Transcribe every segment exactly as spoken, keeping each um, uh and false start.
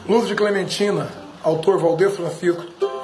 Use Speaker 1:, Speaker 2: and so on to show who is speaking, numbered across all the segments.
Speaker 1: Luz de Clementina, autor Valdez Francisco.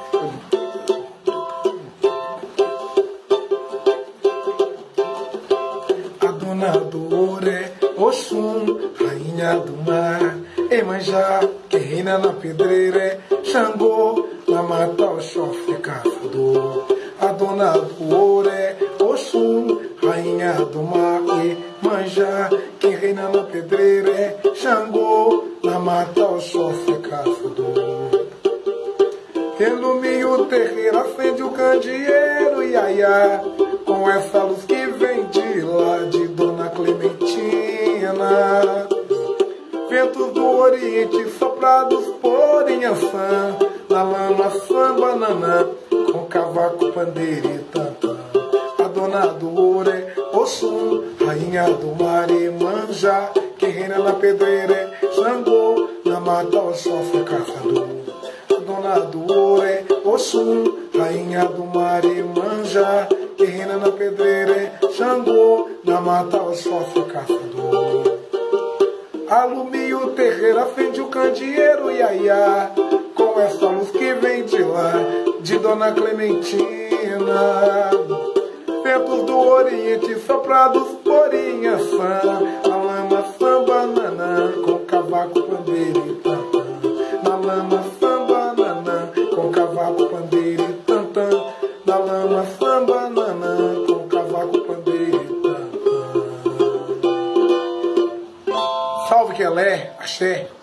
Speaker 1: A dona do ouro é Oxum, rainha do mar. Emanjá, que reina na pedreira é Xangô, na mata o chofre caçador. A dona do ouro é Oxum, rainha do mar. Emanjá, que reina na pedreira é Xangô, na mata o chofre caçador. Ilumine o terreiro, acende o candeeiro, iaiá, com essa luz que vem de lá de Dona Clementina. Ventos do Oriente soprados por Inhaçã, na lama samba nanã, com cavaco, pandeiro e tantã. A dona do ouro é Oxum, rainha do mar. Emanjá, que reina na pedreira é Xangô, na mata o chofre caçador. A dona do ouro é Oxum, rainha do mar. Emanjá, que reina na pedreira é Xangô, na mata o chofre caçador. Alumia o terreiro, acende o candeeiro, iaiá, com essa luz que vem de lá, de Dona Clementina. Ventos do Oriente soprados por Inhaçã, na lama samba nanã, com cavaco, pandeiro e tantã. Na lama samba nanã, com cavaco, pandeiro e tantã. Na lama samba nanã, com cavaco, pandeiro e tantã. Salve que ela é, axé.